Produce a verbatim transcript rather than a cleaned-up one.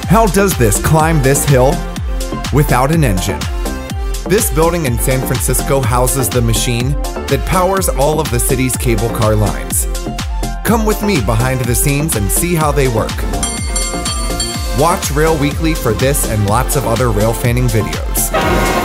How does this climb this hill without an engine? This building in San Francisco houses the machine that powers all of the city's cable car lines. Come with me behind the scenes and see how they work. Watch Rail Weekly for this and lots of other rail fanning videos.